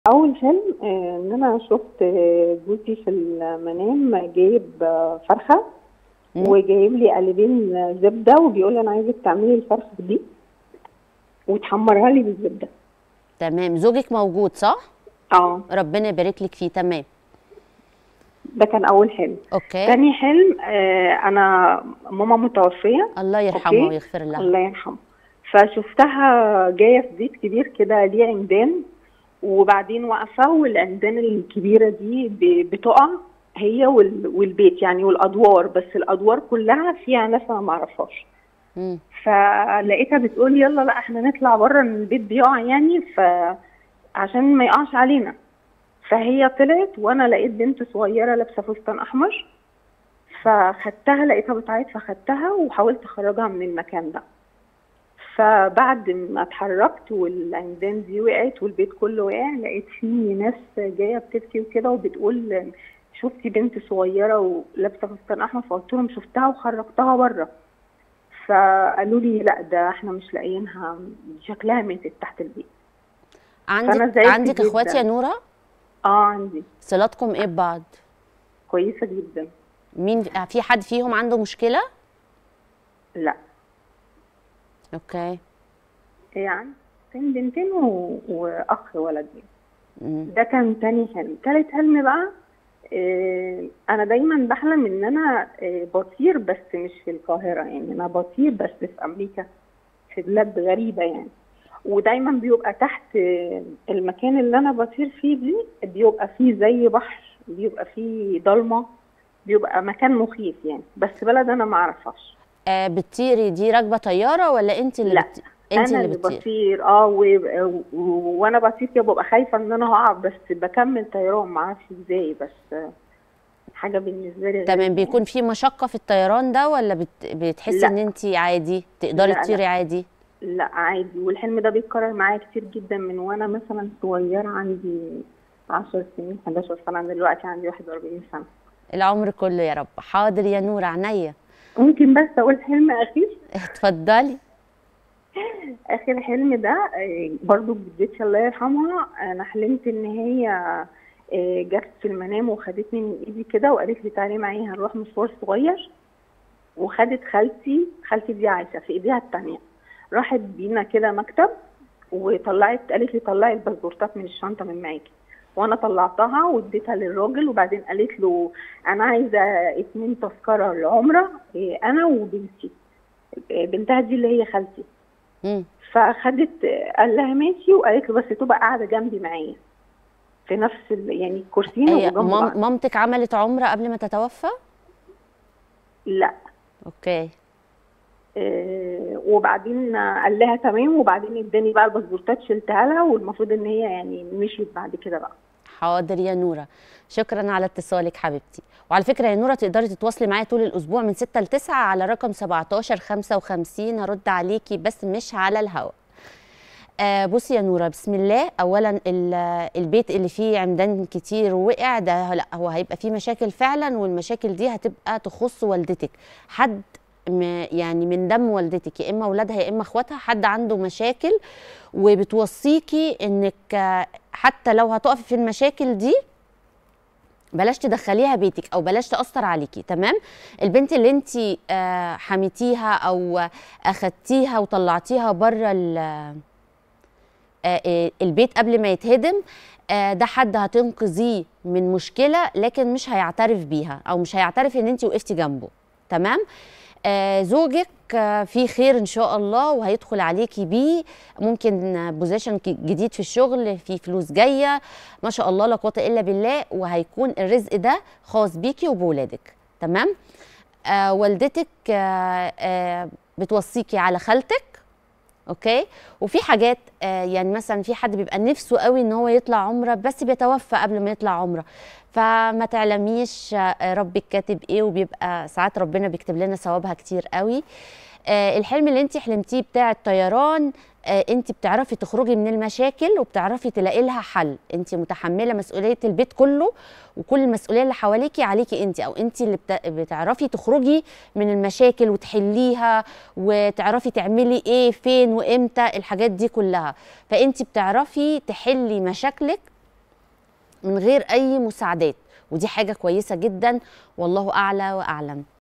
أول حلم إن أنا شُفت جوزي في المنام جايب فرخة، إمم، وجايب لي قالبين زبدة وبيقول لي: "أنا عايزِك تعملي الفرخة دي وتحمّريها لي بالزبدة." تمام، زوجِك موجود صح؟ آه، ربنا يبارك لِك فيه، تمام، ده كان أول حلم. أوكي، تاني حلم أنا ماما متوفية، الله يرحمه أوكي، ويغفر لها. الله يرحمها. فشُفتها جاية في زيت كبير كده ليه عمدان، وبعدين واقفة والعمدان الكبيرة دي بتُقع هي والبيت يعني والأدوار، بس الأدوار كلّها فيها ناس أنا ما أعرفهاش. إمم، فلقيتها بتقول: "يالّا لأ إحنا نطلع برّه إن البيت بيُقع يعني عشان ما يقعش علينا." فهي طلعت وأنا لقيت بنت صغيّرة لابسة فستان أحمر، فخدتها لقيتها بتعيط فخدتها وحاولت أخرّجها من المكان ده. فبعد ما اتحركت والعمدان دي وقعت والبيت كله وقع، لقيت في ناس جايه بتبكي وكده وبتقول: شفتي بنت صغيره ولابسه فستان احمر؟ فقلت لهم شفتها وخرجتها بره. فقالوا لي: لا ده احنا مش لاقيينها، دي شكلها ماتت تحت البيت. عندِك فانا زعلت عندِك أخوات يا جدا. نورة؟ اه عندي. صلاتكم إيه ببعض؟ كويسه جدا. مين في حد فيهم عنده مشكلة؟ لا. أوكي، يعني كان بنتين واخ ولد يعني. إمم، ده كان تاني حلم. تالت حلم بقى انا دايما بحلم ان انا بطير بس مش في القاهره، يعني انا بطير بس في امريكا، في بلاد غريبه يعني. ودايما بيبقى تحت المكان اللي انا بطير فيه دي بيبقى فيه زي بحر، بيبقى فيه ضلمه، بيبقى مكان مخيف يعني، بس بلد انا ما اعرفهاش. بتطيري دي راكبة طيارة والّا لا أنتِ انا اللي اللي بتطيري؟ بطير. وانا بطير كده ببقى خايفه ان انا هقع، بس بكمل طيران ما اعرفش ازاي، بس حاجه بالنسبه لي تمام، غريبه يعني. بيكون في مشقة في الطيران ده والّا بتحسي لا إن أنتِ عادي، تقدري لا لا تطيري عادي؟ لأ عادي، والحلم ده بيتكرر معايا كتير جدًا من وأنا مثلًا صغيرة، عندي 10 سنين، 11 سنة، أنا دلوقتي عندي 41 سنة. العمر كله يا رب، حاضر يا نورة عينيا، ممكن بس أقول حلم أخير؟ اتفضلي. آخر حلم ده برضه جدتي الله يرحمها، أنا حلمت إن هي جات في المنام وخدتني من إيدي كده وقالت لي: تعالي معايا هنروح مشوار صغير، وخدت خالتي دي عايشة في إيديها التانية، راحت بينا كده مكتب قالت لي: طلعي الباسبورتات من الشنطة من معاكي. وانا طلعتها واديتها للراجل، وبعدين قالت له: انا عايزة 2 تذكرة العمرة، انا وبنتي، بنتها دي اللي هي خالتي. إمم. فاخدت، قال لها ماشي، وقالت له: بس تبقى قاعدة جنبي معايا في نفس يعني الكرسيين هي يبقوا جنب بعض. مامتِك عملت عُمرة قبل ما تتوفى؟ لا. أوكي، وبعدين قال لها تمام، وبعدين اداني بقى الباسبورتات شلتها لها، والمفروض ان هي يعني مشيت بعد كده بقى. حاضر يا نورة، شكرًا على اتصالِك حبيبتي، وعلى فكرة يا نورة تقدري تتواصلي معايا طول الأسبوع من 06:00 ل09:00 على رقم 17 55 هارُد عليكِ بس مش على الهوا. بُصّي يا نورة، بسم الله، أولًا البيت اللي فيه عمدان كتير ووقع ده لأ، هو هيبقى فيه مشاكل فعلًا والمشاكل دي هتبقى تخُص والدتِك، حد يعني من دم والدتِك، يا إما ولادها يا إما أخواتها، حد عنده مشاكل وبتوصّيكِ إنِّك حتى لو هتُقفي في المشاكل دي بلاش تدخّليها بيتِك أو بلاش تأثّر عليكِ، تمام؟ البنت اللي أنتِ حميتيها أو أخدتيها وطلّعتيها برّه البيت قبل ما يتهدم، ده حد هتنقذيه من مشكلة لكن مش هيعترف بيها أو مش هيعترف إن أنتِ وقفتِ جنبه، تمام؟ زوجِك فيه خير إن شاء الله وهيدخل عليكِ بيه، ممكن position جديد في الشغل، في فلوس جاية، ما شاء الله لا قوة إلا بالله، وهيكون الرزق ده خاص بيكِ وبولادِك، تمام؟ والدتِك بتوصّيكِ على خالتِك، أوكي، وفي حاجات يعني مثلًا في حد بيبقى نِفْسه أوي إن هو يطلع عُمرة بس بيتوفى قبل ما يطلع عُمرة، فما تعلميش ربِّك كاتب إيه، وبيبقى ساعات ربنا بيكتب لنا ثوابها كتير أوي. الحلم اللي أنتِ حلمتيه بتاع الطيران، أنتِ بتعرفي تخرجي من المشاكل وبتعرفي تلاقي لها حل، أنتِ متحملة مسؤولية البيت كله، وكل المسؤولية اللي حواليكِ عليكِ أنتِ، أو أنتِ اللي بتعرفي تخرجي من المشاكل وتحليها، وتعرفي تعملي إيه، فين، وإمتى، الحاجات دي كلها، فأنتِ بتعرفي تحلي مشاكلِك من غير اي مساعدات، ودي حاجه كويسه جدا، والله اعلى واعلم.